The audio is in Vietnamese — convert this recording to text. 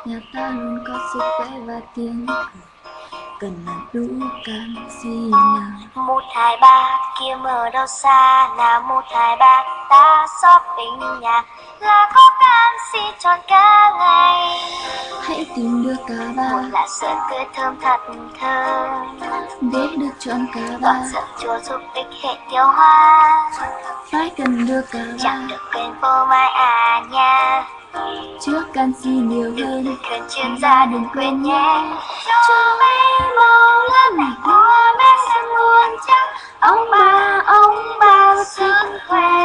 Nhà ta luôn có sức khỏe và tiếng cười, cần là đủ canxi nào. 1, 2, 3 kiếm ở đâu xa nào. 1, 2, 3 ta shopping nhà là có canxi tròn cả ngày. Hãy tìm được cả ba, Một là sữa tươi thơm thật thơm, để được chọn cả ba. còn sữa chua giúp ích hệ tiêu hóa. Phải cần được cả Chẳng ba, được quên phô mai à nha. chứa canxi nhiều Đừng hơn. tự khuyên chuyên gia đừng quên nhé. Cho mấy màu lớn này của bé sẽ luôn chắc. Ông bà sức khỏe.